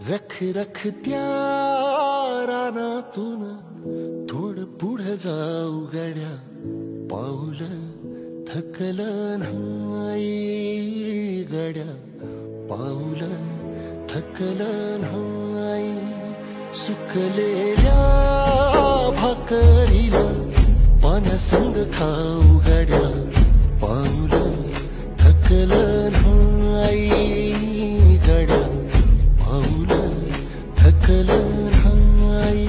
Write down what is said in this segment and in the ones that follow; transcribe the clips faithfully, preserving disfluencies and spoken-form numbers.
रख रख त्या रानातून थोडं पुढं जाऊ गड्या, पाऊल थकलं नाही गड्या, पाऊल थकलं नाही. सुकलेल्या भाकरीला पानसंग खाऊ गड्या, पाऊल थकलं नाही गड्या, पाऊल थकलं नाही.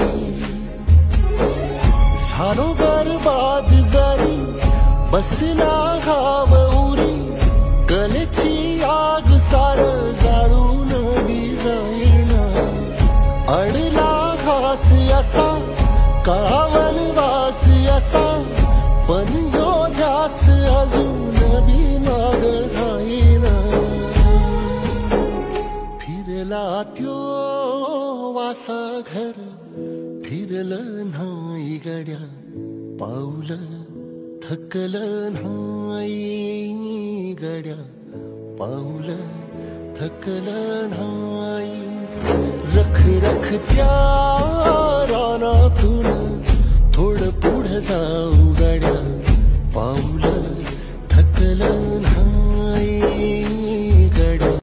झालो बरबाद जरी बसला घाव उरी, कलेची आग सार जाळून जाईना. अडला घास असा काळावन वास असा, पण यो ध्यास अजून बी माग राहीना. फिरला त्यो वासा घर फिरलं नाही गड्या, पाऊल थकलं नाही गड्या, पाऊल थकलं नाही. रख रख त्या रानातून थोडं पुढं जा